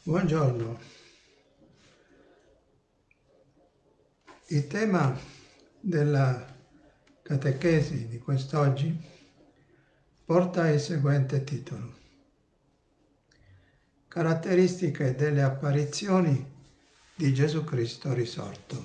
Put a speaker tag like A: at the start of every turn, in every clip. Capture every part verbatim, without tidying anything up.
A: Buongiorno. Il tema della catechesi di quest'oggi porta il seguente titolo: Caratteristiche delle apparizioni di Gesù Cristo risorto.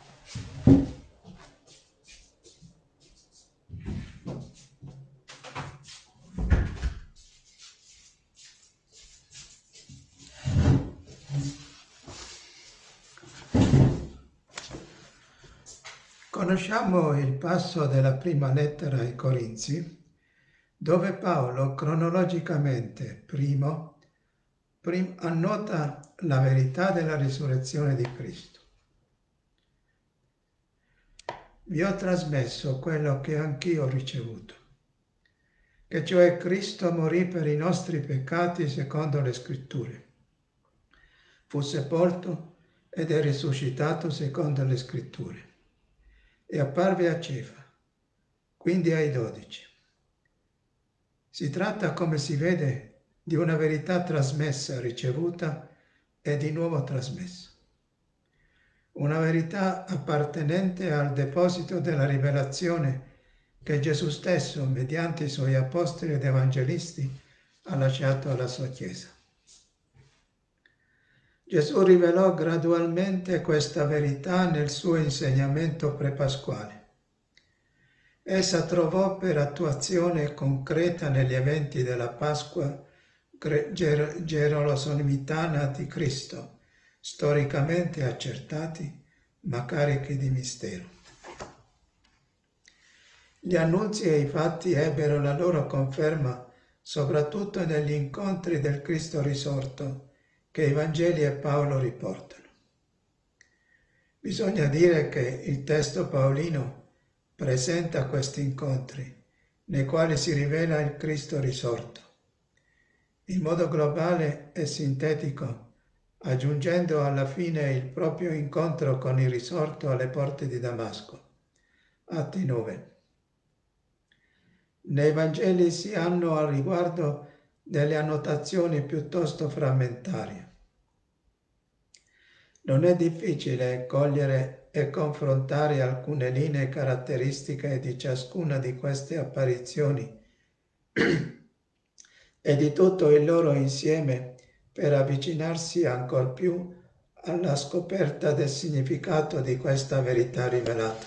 A: Conosciamo il passo della prima lettera ai Corinzi, dove Paolo cronologicamente primo, prim, annota la verità della risurrezione di Cristo. Vi ho trasmesso quello che anch'io ho ricevuto, che cioè Cristo morì per i nostri peccati secondo le Scritture, fu sepolto ed è risuscitato secondo le Scritture, e apparve a Cefa, quindi ai dodici. Si tratta, come si vede, di una verità trasmessa, ricevuta e di nuovo trasmessa. Una verità appartenente al deposito della rivelazione che Gesù stesso, mediante i suoi apostoli ed evangelisti, ha lasciato alla sua Chiesa. Gesù rivelò gradualmente questa verità nel suo insegnamento prepasquale. Essa trovò per attuazione concreta negli eventi della Pasqua gerosolimitana di Cristo, storicamente accertati, ma carichi di mistero. Gli annunzi e i fatti ebbero la loro conferma soprattutto negli incontri del Cristo risorto che i Vangeli e Paolo riportano. Bisogna dire che il testo paolino presenta questi incontri, nei quali si rivela il Cristo risorto, in modo globale e sintetico, aggiungendo alla fine il proprio incontro con il risorto alle porte di Damasco. Atti nove. Nei Vangeli si hanno al riguardo delle annotazioni piuttosto frammentarie. Non è difficile cogliere e confrontare alcune linee caratteristiche di ciascuna di queste apparizioni e di tutto il loro insieme per avvicinarsi ancor più alla scoperta del significato di questa verità rivelata.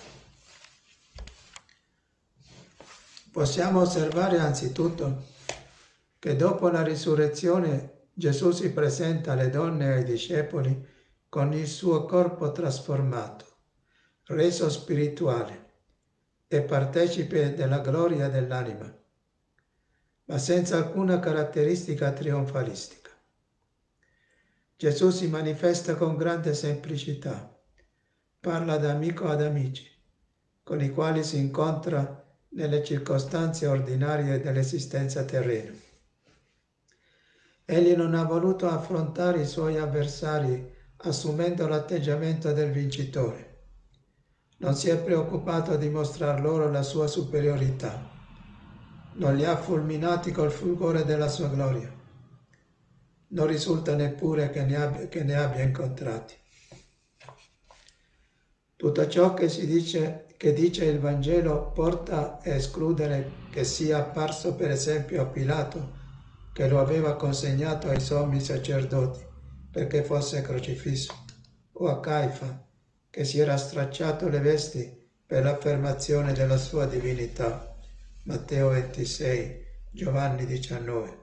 A: Possiamo osservare anzitutto che dopo la risurrezione Gesù si presenta alle donne e ai discepoli con il suo corpo trasformato, reso spirituale e partecipe della gloria dell'anima, ma senza alcuna caratteristica trionfalistica. Gesù si manifesta con grande semplicità, parla da amico ad amici, con i quali si incontra nelle circostanze ordinarie dell'esistenza terrena. Egli non ha voluto affrontare i suoi avversari assumendo l'atteggiamento del vincitore. Non si è preoccupato di mostrar loro la sua superiorità. Non li ha fulminati col fulgore della sua gloria. Non risulta neppure che ne abbia, che ne abbia incontrati. Tutto ciò che si dice, che dice il Vangelo porta a escludere che sia apparso per esempio a Pilato, che lo aveva consegnato ai sommi sacerdoti perché fosse crocifisso, o a Caifa, che si era stracciato le vesti per l'affermazione della sua divinità. Matteo ventisei, Giovanni diciannove.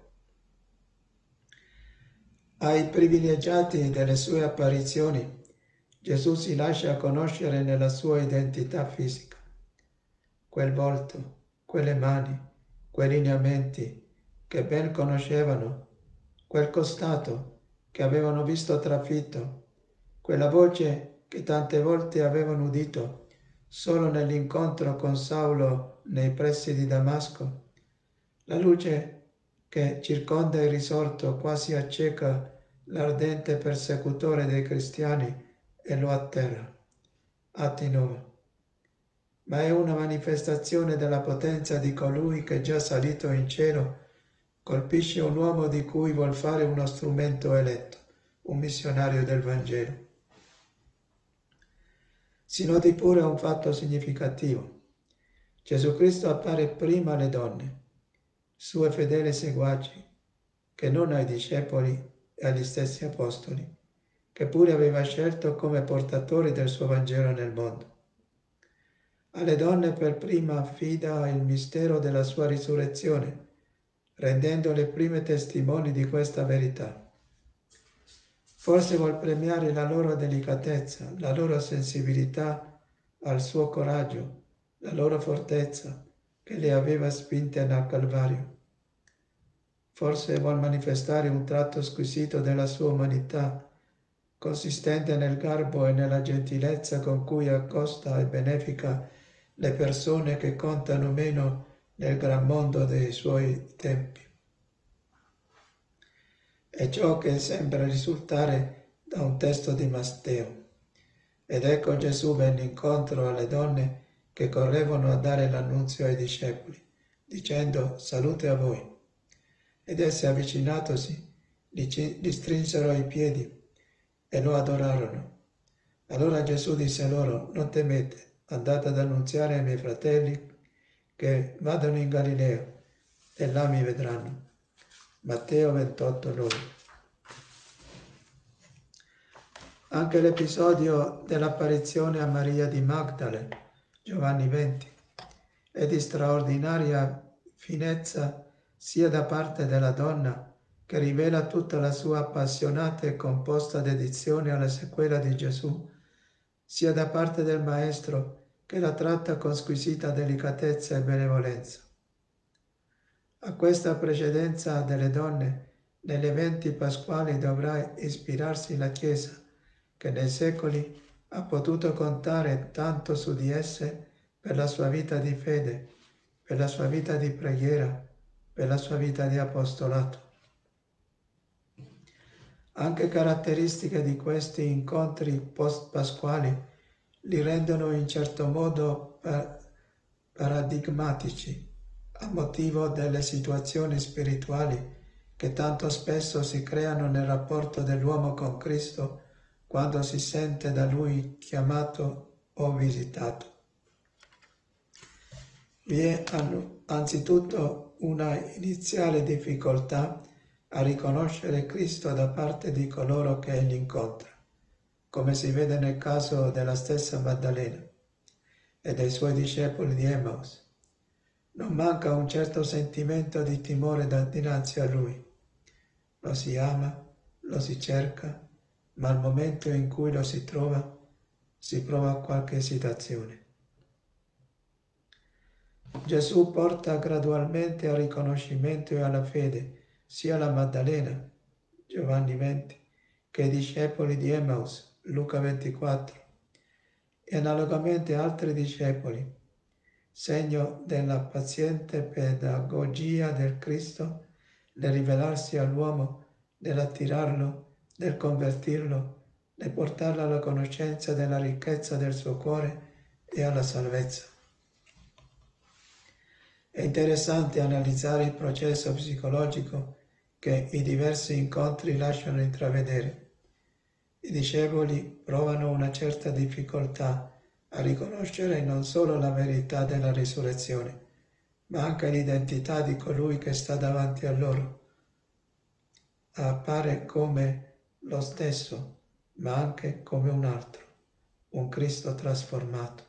A: Ai privilegiati delle sue apparizioni Gesù si lascia conoscere nella sua identità fisica. Quel volto, quelle mani, quei lineamenti che ben conoscevano, quel costato che avevano visto trafitto, quella voce che tante volte avevano udito solo nell'incontro con Saulo nei pressi di Damasco, la luce che circonda il risorto quasi acceca l'ardente persecutore dei cristiani e lo atterra. Atti nove. Ma è una manifestazione della potenza di colui che già salito in cielo colpisce un uomo di cui vuol fare uno strumento eletto, un missionario del Vangelo. Si noti pure un fatto significativo. Gesù Cristo appare prima alle donne, sue fedeli seguaci, che non ai discepoli e agli stessi apostoli, che pure aveva scelto come portatori del suo Vangelo nel mondo. Alle donne per prima affida il mistero della sua risurrezione, rendendo le prime testimoni di questa verità. Forse vuol premiare la loro delicatezza, la loro sensibilità al suo coraggio, la loro fortezza che le aveva spinte al Calvario. Forse vuol manifestare un tratto squisito della sua umanità, consistente nel garbo e nella gentilezza con cui accosta e benefica le persone che contano meno nel gran mondo dei suoi tempi. È ciò che sembra risultare da un testo di Matteo. Ed ecco Gesù venne incontro alle donne che correvano a dare l'annunzio ai discepoli, dicendo: salute a voi. Ed esse, avvicinatosi, gli strinsero i piedi e lo adorarono. Allora Gesù disse loro: non temete, andate ad annunziare ai miei fratelli che vadano in Galilea e là mi vedranno. Matteo ventotto, nove. Anche l'episodio dell'apparizione a Maria di Magdala, Giovanni venti, è di straordinaria finezza sia da parte della donna, che rivela tutta la sua appassionata e composta dedizione alla sequela di Gesù, sia da parte del Maestro, che la tratta con squisita delicatezza e benevolenza. A questa precedenza delle donne negli eventi pasquali dovrà ispirarsi la Chiesa, che nei secoli ha potuto contare tanto su di esse per la sua vita di fede, per la sua vita di preghiera, per la sua vita di apostolato. Anche caratteristiche di questi incontri post-pasquali li rendono in certo modo paradigmatici a motivo delle situazioni spirituali che tanto spesso si creano nel rapporto dell'uomo con Cristo quando si sente da Lui chiamato o visitato. Vi è anzitutto una iniziale difficoltà a riconoscere Cristo da parte di coloro che Egli incontra, come si vede nel caso della stessa Maddalena e dei suoi discepoli di Emmaus. Non manca un certo sentimento di timore dinanzi a Lui. Lo si ama, lo si cerca, ma al momento in cui lo si trova, si prova qualche esitazione. Gesù porta gradualmente al riconoscimento e alla fede sia la Maddalena, Giovanni venti, che i discepoli di Emmaus, Luca ventiquattro, e analogamente altri discepoli, segno della paziente pedagogia del Cristo nel rivelarsi all'uomo, nell'attirarlo, nel convertirlo, nel portarlo alla conoscenza della ricchezza del suo cuore e alla salvezza. È interessante analizzare il processo psicologico che i diversi incontri lasciano intravedere. I discepoli provano una certa difficoltà a riconoscere non solo la verità della risurrezione, ma anche l'identità di colui che sta davanti a loro. Appare come lo stesso, ma anche come un altro, un Cristo trasformato.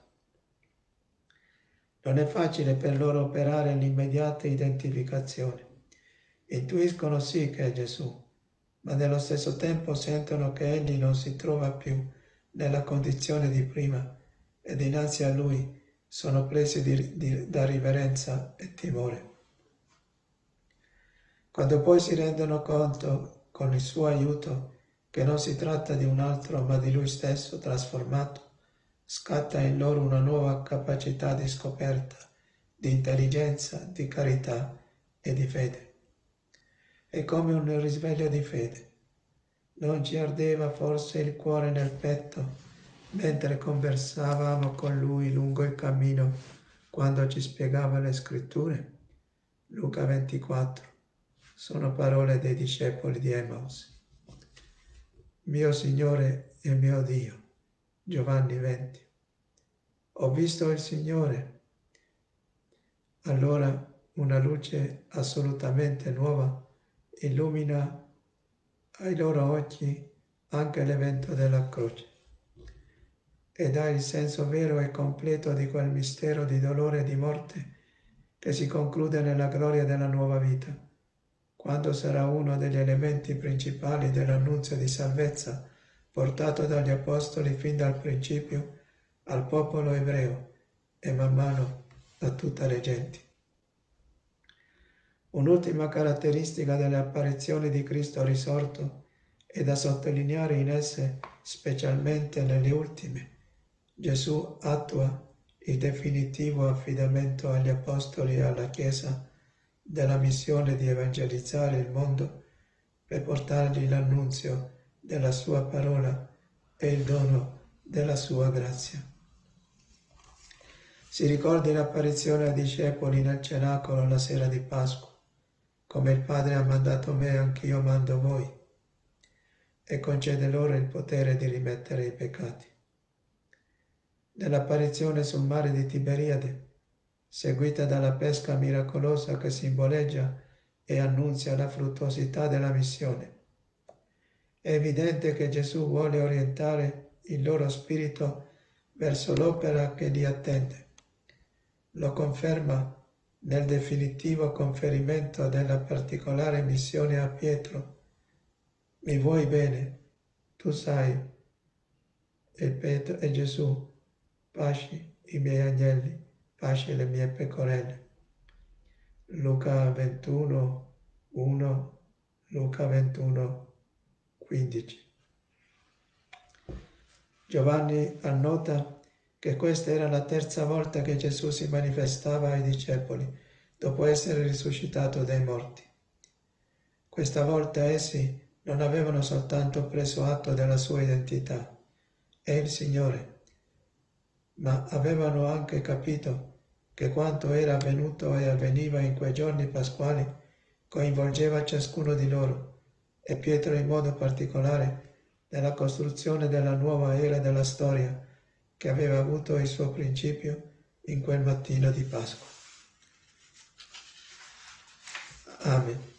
A: Non è facile per loro operare l'immediata identificazione. Intuiscono sì che è Gesù, ma nello stesso tempo sentono che Egli non si trova più nella condizione di prima e dinanzi a Lui sono presi di, di, da riverenza e timore. Quando poi si rendono conto, con il suo aiuto, che non si tratta di un altro ma di Lui stesso trasformato, scatta in loro una nuova capacità di scoperta, di intelligenza, di carità e di fede. È come un risveglio di fede. Non ci ardeva forse il cuore nel petto mentre conversavamo con Lui lungo il cammino quando ci spiegava le scritture? Luca ventiquattro. Sono parole dei discepoli di Emmaus. mio Signore e mio Dio. Giovanni venti. Ho visto il Signore. Allora una luce assolutamente nuova illumina ai loro occhi anche l'evento della croce e dà il senso vero e completo di quel mistero di dolore e di morte che si conclude nella gloria della nuova vita, quando sarà uno degli elementi principali dell'annunzio di salvezza portato dagli Apostoli fin dal principio al popolo ebreo e man mano a tutte le genti. Un'ultima caratteristica delle apparizioni di Cristo risorto è da sottolineare in esse, specialmente nelle ultime. Gesù attua il definitivo affidamento agli Apostoli e alla Chiesa della missione di evangelizzare il mondo per portargli l'annunzio della sua parola e il dono della sua grazia. Si ricordi l'apparizione ai discepoli nel cenacolo la sera di Pasqua. Come il Padre ha mandato me, anch'io mando voi, e concede loro il potere di rimettere i peccati. Nell'apparizione sul mare di Tiberiade, seguita dalla pesca miracolosa che simboleggia e annunzia la fruttuosità della missione, è evidente che Gesù vuole orientare il loro spirito verso l'opera che li attende. Lo conferma nel definitivo conferimento della particolare missione a Pietro. Mi vuoi bene, tu sai, e, Pietro, e Gesù, pasci i miei agnelli, pasci le mie pecorelle. Luca ventuno, uno, Luca ventuno, quindici. Giovanni annota che questa era la terza volta che Gesù si manifestava ai discepoli dopo essere risuscitato dai morti. Questa volta essi non avevano soltanto preso atto della sua identità, è il Signore, ma avevano anche capito che quanto era avvenuto e avveniva in quei giorni pasquali coinvolgeva ciascuno di loro, e Pietro in modo particolare, nella costruzione della nuova era della storia che aveva avuto il suo principio in quel mattino di Pasqua. Amen.